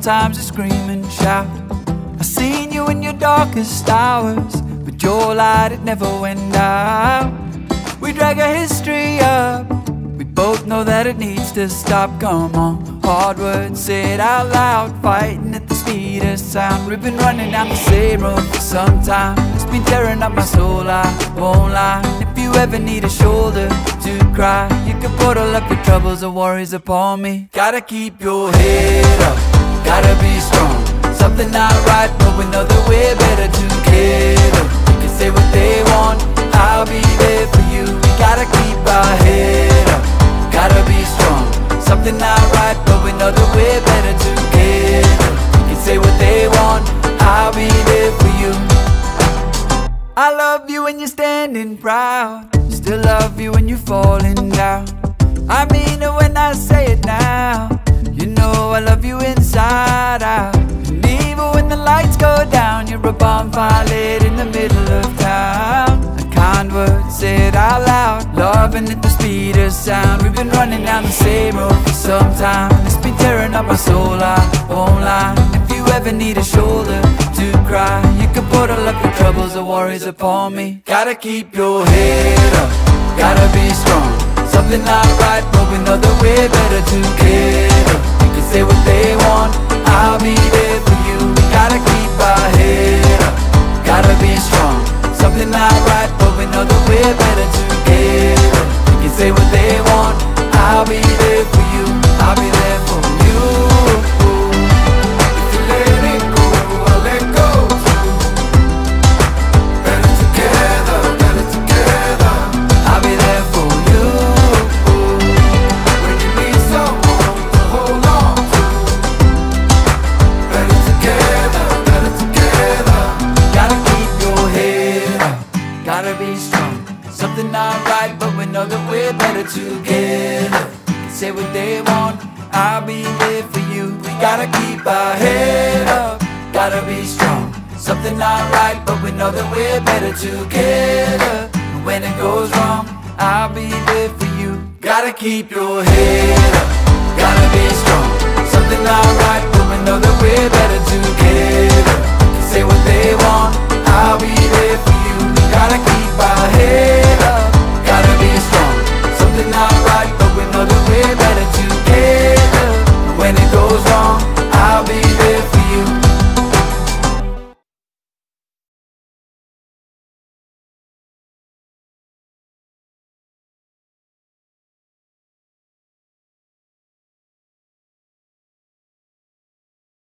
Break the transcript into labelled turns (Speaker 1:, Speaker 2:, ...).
Speaker 1: sometimes I scream and shout. I seen you in your darkest hours, but your light, it never went out. We drag our history up, we both know that it needs to stop. Come on, hard words said out loud, fighting at the speed of sound. We've been running down the same road for some time. It's been tearing up my soul, I won't lie. If you ever need a shoulder to cry, you can put all of your troubles and worries upon me. Gotta keep your head up, gotta be strong. Something not right, but we know that we're better together. You can say what they want, I'll be there for you. We gotta keep our head up, gotta be strong. Something not right, but we know that we're better together. You can say what they want, I'll be there for you. I love you when you're standing proud, still love you when you're falling down. I mean it when I say it now. You know I love you inside out. And even when the lights go down, you're a bonfire lit in the middle of town. A kind word said out loud, loving at the speed of sound. We've been running down the same road for some time. It's been tearing up my soul, I won't lie. If you ever need a shoulder to cry, you can put all of your troubles and worries upon me. Gotta keep your head up, gotta be strong. Something not right, but we know that we're better together. You can say what they want, I'll be there for you. We gotta keep our head up, gotta be strong. Something not right, but we know that we're better together. You can say what they want, I'll be there for you. I'll be there for you. If you let it go, I'll let go too. Better together, better together. I'll be there for you. When you need someone to hold on to. Better together, better together. Gotta keep your head up, gotta be strong. Something not right, but we know that we're better together. Say what they want, I'll be there for you. We gotta keep our head up, gotta be strong. Something not right, but we know that we're better together. And when it goes wrong, I'll be there for you. Gotta keep your head up, gotta be strong. Something not right, but we know that we're better together. Say what they want, I'll be there for you.